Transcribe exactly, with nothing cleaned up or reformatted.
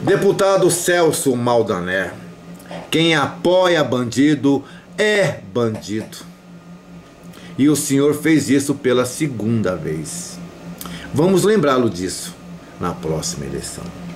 Deputado Celso Maldané, quem apoia bandido é bandido. E o senhor fez isso pela segunda vez. Vamos lembrá-lo disso na próxima eleição.